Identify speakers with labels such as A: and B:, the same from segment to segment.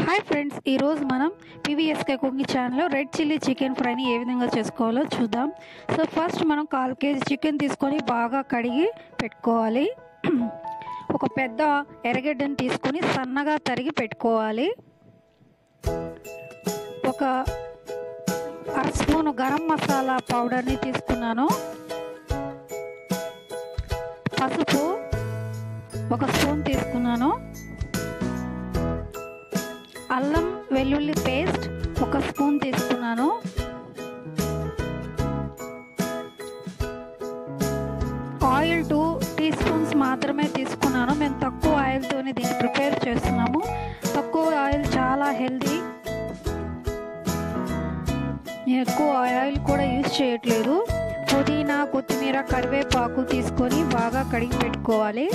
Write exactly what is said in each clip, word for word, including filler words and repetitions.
A: Hi friends, ఈరోజు మనం PVSK cooking ఛానల్లో రెడ్ చిల్లీ చికెన్ ఫ్రైని ఏ విధంగా చేసుకోవాలో చూద్దాం. సో ఫస్ట్ మనం కాల్ కేజీ చికెన్ తీసుకొని బాగా కడిగి పెట్టుకోవాలి. ఒక పెద్ద ఎర్రగడ్డని తీసుకొని సన్నగా తరిగి పెట్టుకోవాలి. ఒక అర స్పూను గరం మసాలా పౌడర్ని తీసుకున్నాను. పసుపు ఒక స్పూన్ తీసుకున్నాను. అల్లం వెల్లుల్లి పేస్ట్ ఒక స్పూన్ తీసుకున్నాను. ఆయిల్ టూ టీ స్పూన్స్ మాత్రమే తీసుకున్నాను. మేము తక్కువ ఆయిల్తోనే దీన్ని ప్రిపేర్ చేస్తున్నాము. తక్కువ ఆయిల్ చాలా హెల్తీ. నేను ఎక్కువ ఆయిల్ కూడా యూజ్ చేయట్లేదు. పుదీనా, కొత్తిమీర, కరివేపాకు తీసుకొని బాగా కడిగి పెట్టుకోవాలి.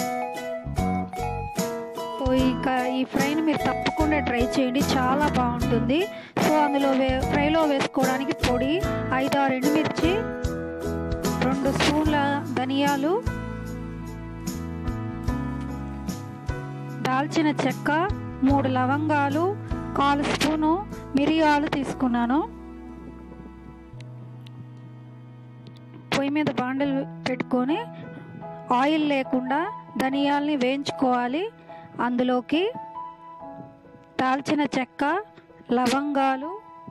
A: సో ఇక ఈ ఫ్రైని మీరు తప్పకుండా ట్రై చేయండి, చాలా బాగుంటుంది. సో అందులో వే ఫ్రైలో వేసుకోవడానికి పొడి ఐదు ఆరు ఎండుమిర్చి, రెండు స్పూన్ల ధనియాలు, దాల్చిన చెక్క, మూడు లవంగాలు, కాలు స్పూను మిరియాలు తీసుకున్నాను. పొయ్యి మీద బాండలు పెట్టుకొని ఆయిల్ లేకుండా ధనియాల్ని వేయించుకోవాలి. అందులోకి దాల్చిన చెక్క, లవంగాలు,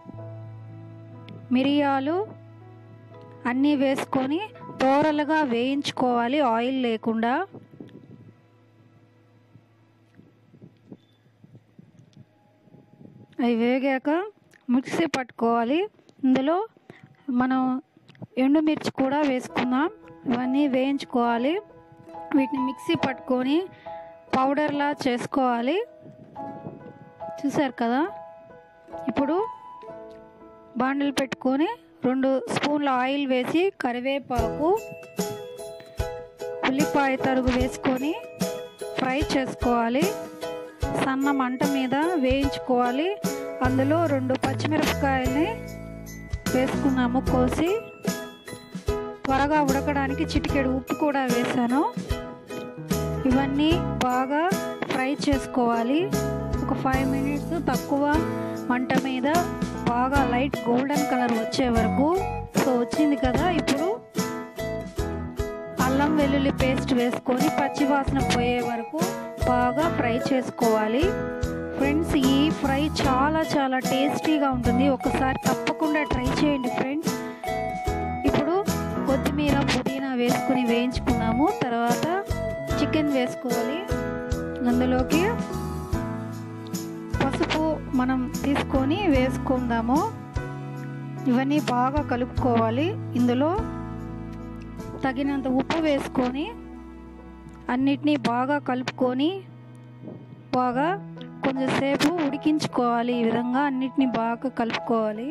A: మిరియాలు అన్నీ వేసుకొని దోరలుగా వేయించుకోవాలి ఆయిల్ లేకుండా. అవి వేగాక మిక్సీ పట్టుకోవాలి. ఇందులో మనం ఎండుమిర్చి కూడా వేసుకుందాం. ఇవన్నీ వేయించుకోవాలి. వీటిని మిక్సీ పట్టుకొని పౌడర్లా చేసుకోవాలి. చూసారు కదా. ఇప్పుడు బాండిల్ పెట్టుకొని రెండు స్పూన్ల ఆయిల్ వేసి కరివేపాకు, ఉల్లిపాయ తరుగు వేసుకొని ఫ్రై చేసుకోవాలి. సన్న మంట మీద వేయించుకోవాలి. అందులో రెండు పచ్చిమిరపకాయల్ని వేసుకున్నాము కోసి. త్వరగా ఉడకడానికి చిటికెడు ఉప్పు కూడా వేసాను. ఇవన్నీ బాగా ఫ్రై చేసుకోవాలి. ఒక ఫైవ్ మినిట్స్ తక్కువ మంట మీద బాగా లైట్ గోల్డెన్ కలర్ వచ్చే వరకు. సో వచ్చింది కదా. ఇప్పుడు అల్లం వెల్లుల్లి పేస్ట్ వేసుకొని పచ్చివాసన పోయే వరకు బాగా ఫ్రై చేసుకోవాలి. ఫ్రెండ్స్, ఈ ఫ్రై చాలా చాలా టేస్టీగా ఉంటుంది. ఒకసారి తప్పకుండా ట్రై చేయండి ఫ్రెండ్స్. ఇప్పుడు కొత్తిమీర, పుదీనా వేసుకుని వేయించుకున్నాము. తర్వాత చికెన్ వేసుకోవాలి. అందులోకి పసుపు మనం తీసుకొని వేసుకుందాము. ఇవన్నీ బాగా కలుపుకోవాలి. ఇందులో తగినంత ఉప్పు వేసుకొని అన్నిటినీ బాగా కలుపుకొని బాగా కొంచెంసేపు ఉడికించుకోవాలి. ఈ విధంగా అన్నిటినీ బాగా కలుపుకోవాలి.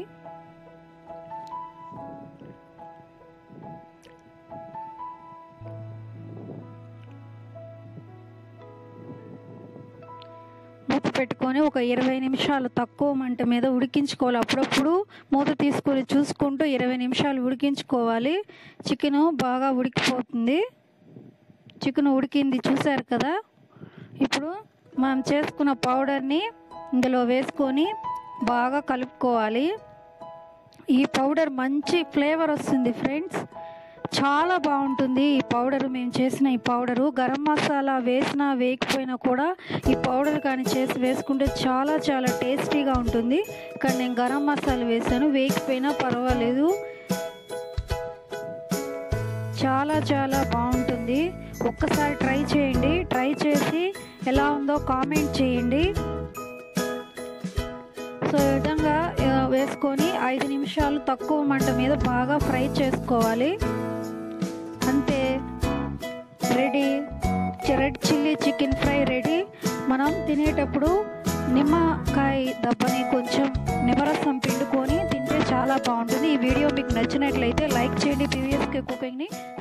A: మూత పెట్టుకొని ఒక ఇరవై నిమిషాలు తక్కువ మంట మీద ఉడికించుకోవాలి. అప్పుడప్పుడు మూత తీసుకొని చూసుకుంటూ ఇరవై నిమిషాలు ఉడికించుకోవాలి. చికెను బాగా ఉడికిపోతుంది. చికెన్ ఉడికింది, చూసారు కదా. ఇప్పుడు మనం చేసుకున్న పౌడర్ని ఇందులో వేసుకొని బాగా కలుపుకోవాలి. ఈ పౌడర్ మంచి ఫ్లేవర్ వస్తుంది ఫ్రెండ్స్, చాలా బాగుంటుంది ఈ పౌడరు. మేము చేసిన ఈ పౌడరు గరం మసాలా వేసినా వేయకపోయినా కూడా ఈ పౌడర్ కానీ చేసి వేసుకుంటే చాలా చాలా టేస్టీగా ఉంటుంది. ఇక్కడ నేను గరం మసాలా వేసాను, వేయకపోయినా పర్వాలేదు. చాలా చాలా బాగుంటుంది. ఒక్కసారి ట్రై చేయండి. ట్రై చేసి ఎలా ఉందో కామెంట్ చేయండి. సో ఈ విధంగా వేసుకొని ఐదు నిమిషాలు తక్కువ మంట మీద బాగా ఫ్రై చేసుకోవాలి. అంతే, ready. Red chilli chicken fry ready. మనం తినేటప్పుడు నిమ్మకాయ దబ్బని కొంచెం నిమ్మరసం పిండుకొని తింటే చాలా బాగుంటుంది. ఈ వీడియో మీకు నచ్చినట్లయితే లైక్ చేయండి. పీవీఎస్కే కుకింగ్ని